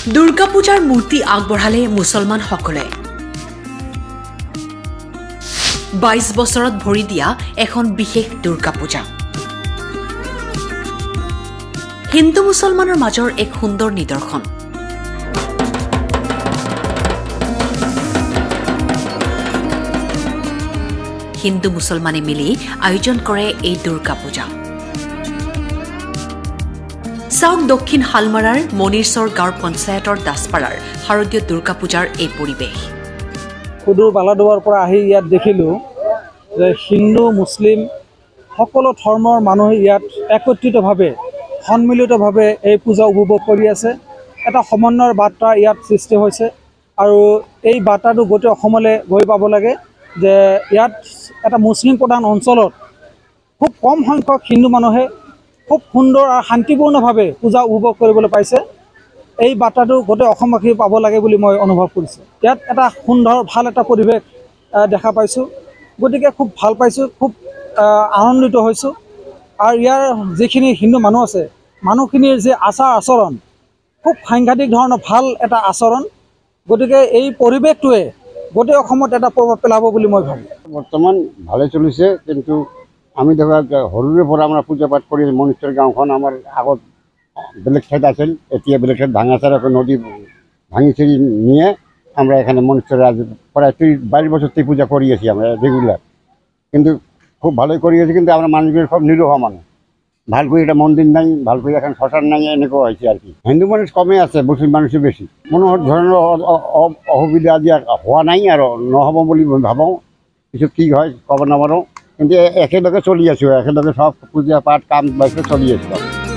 দুৰ্গা পূজাৰ মূৰ্তি আগবঢ়ালে মুছলমান সকলে 22 বছৰত ভৰি দিয়া এখন বিশেষ দুৰ্গা পূজা হিন্দু মুছলমানৰ মাজৰ এক সুন্দৰ নিদৰ্শন হিন্দু মুছলমানে মিলি আয়োজন কৰে এই দুৰ্গা পূজা সাউথ দক্ষিণ হালমাৰাৰ মনিৰচৰ গাঁৱৰ পঞ্চায়তৰ দাসপাৰাৰ শাৰদীয় দুৰ্গা পূজাৰ এই পৰিৱেশ সুদূৰ বালাদুৱাৰ পৰা আহি ইয়াত দেখিলো যে হিন্দু মুছলিম সকলো ধৰ্মৰ মানুহ ইয়াত একত্ৰিতভাৱে সন্মিলিতভাৱে এই পূজা উপভোগ কৰি আছে এটা সমন্বয়ৰ বাৰ্তা ইয়াত সৃষ্টি হৈছে আৰু এই বাৰ্তাটো গোটেই অসমলৈ গৈ পাব লাগে যে ইয়াত এটা মুছলিম প্ৰধান অঞ্চলত খুব কম সংখ্যক হিন্দু মানুহে খুব সুন্দৰ আৰু শান্তিপূৰ্ণভাৱে পূজা উপভোগ কৰিবলৈ পাইছে এই বাৰ্তাটো গোটেই অসমবাসী পাব লাগে বুলি মই অনুভৱ কৰিছোঁ ইয়াত এটা সুন্দৰ ভাল এটা পৰিৱেশ দেখা পাইছোঁ গতিকে খুব ভাল পাইছোঁ খুব আনন্দিত হৈছোঁ আৰু ইয়াৰ যিখিনি হিন্দু মানুহ আছে মানুহখিনিৰ যে আচাৰ আচৰণ খুব সাংঘাতিক ধৰণৰ ভাল এটা আচৰণ গতিকে এই পৰিৱেশটোৱে গোটেই অসমত এটা প্ৰভাৱ পেলাব বুলি মই ভাবোঁ বৰ্তমান ভালে চলিছে কিন্তু আমি ধৰা সৰুৰে পৰা আমরা পূজা পাঠ কৰি মনিশ্চৰ গাঁওখন আমাৰ আগত বেলেগ ঠাইত আছিল এতিয়া বেলেগ ঠাইত ভাঙাচার নদী ভাঙি চিৰি নিয়ে আমরা এখানে মনিশ্চর আজ প্রায় 22 বছর থেকে পূজা করি আছি আমরা রেগুলার কিন্তু খুব ভালোই করি আছি কিন্তু আমরা মানুষের সব নিরহ মানুষ ভাল করে এটা মন্দির নাই ভাল করে এখন শ্মশান নাই এনেকুৱা হয়েছে আর কি হিন্দু মানুষ কমে আছে মুসলিম মানুষের বেশি কোনো ধরনের অসুবিধা আজি হওয়া নাই আর নহব বুলি ভাবোঁ পিছত কি হয় কব নাপাৰোঁ কিন্তু একেলগে চলি আছো একেলগে সব পূজা পাঠ কাম বাইকে চলি আছো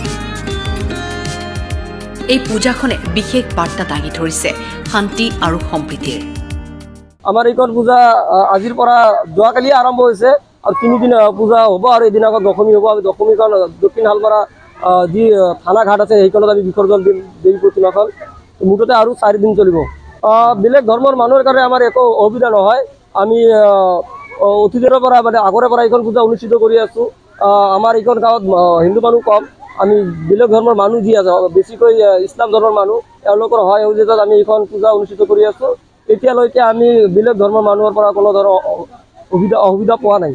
এই পূজাখনে বিশেষ বাৰ্তা দাঙি ধৰিছে শান্তি আৰু সম্প্ৰীতিৰ আমাৰ এইখন পূজা আজিৰ পৰা যোৱাকালি আৰম্ভ হৈছে আৰু 3 দিন পূজা হ'ব আৰু এদিন আগত দশমী হ'ব আমি দশমীখন দক্ষিণ হালমাৰা যি থানা ঘাট আছে সেইখনত আমি বিসৰ্জন দিম দেৱী প্ৰতিমাখন মুঠতে আৰু 4 দিন চলিব বেলেগ ধৰ্মৰ মানুহৰ কাৰণে আমাৰ একো অসুবিধা নহয় আমি অতীজৰ পৰা মানে আগৰে পৰা এইখন পূজা অনুষ্ঠিত কৰি আছোঁ আমাৰ এইখন গাঁৱত হিন্দু মানুহ কম আমি বেলেগ ধৰ্মৰ মানুহ যি আছে বেছিকৈ ইছলাম ধৰ্মৰ মানুহ তেওঁলোকৰ হয় উদ্দেশ্যত আমি এইখন পূজা অনুষ্ঠিত কৰি আছোঁ এতিয়ালৈকে আমি বেলেগ ধৰ্মৰ মানুহৰ পৰা কোনো ধৰণৰ অসুবিধা পোৱা নাই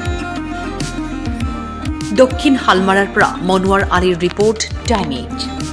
দক্ষিণ হালমাৰাৰ পৰা মনোৱাৰ আলীৰ ৰিপৰ্ট টাইম 8